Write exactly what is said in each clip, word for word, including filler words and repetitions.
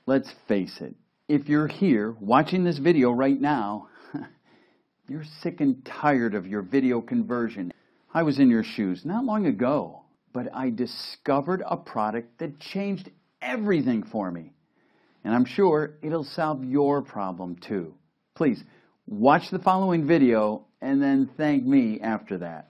Let's face it, if you're here watching this video right now, you're sick and tired of your video conversion. I was in your shoes not long ago, but I discovered a product that changed everything for me. And I'm sure it'll solve your problem too. Please, watch the following video and then thank me after that.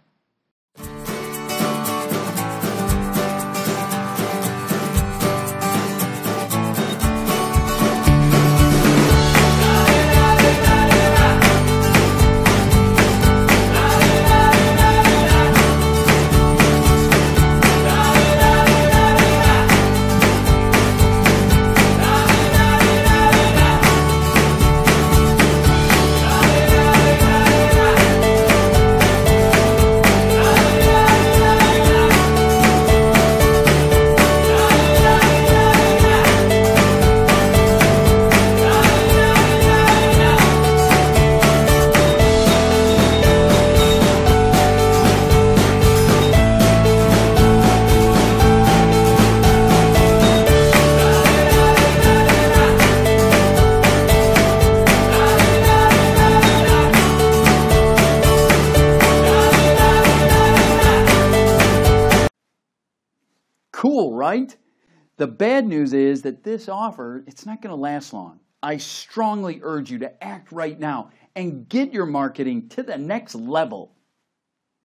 Cool, right? The bad news is that this offer, it's not going to last long. I strongly urge you to act right now and get your marketing to the next level.